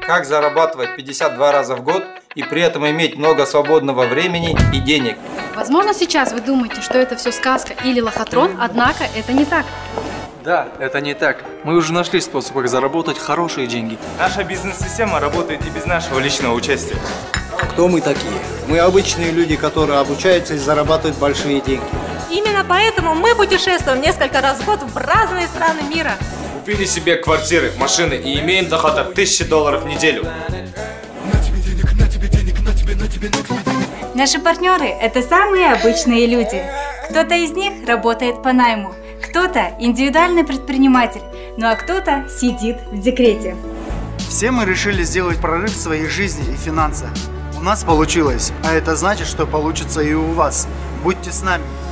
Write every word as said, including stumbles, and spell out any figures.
Как зарабатывать пятьдесят два раза в год и при этом иметь много свободного времени и денег. Возможно, сейчас вы думаете, что это все сказка или лохотрон, однако это не так. Да, это не так. Мы уже нашли способ, как заработать хорошие деньги. Наша бизнес-система работает и без нашего личного участия. Кто мы такие? Мы обычные люди, которые обучаются и зарабатывают большие деньги. Именно поэтому мы путешествуем несколько раз в год в разные страны мира. Купили себе квартиры, машины и имеем доход от тысячи долларов в неделю. Наши партнеры – это самые обычные люди. Кто-то из них работает по найму, кто-то индивидуальный предприниматель, ну а кто-то сидит в декрете. Все мы решили сделать прорыв в своей жизни и финансах. У нас получилось, а это значит, что получится и у вас. Будьте с нами.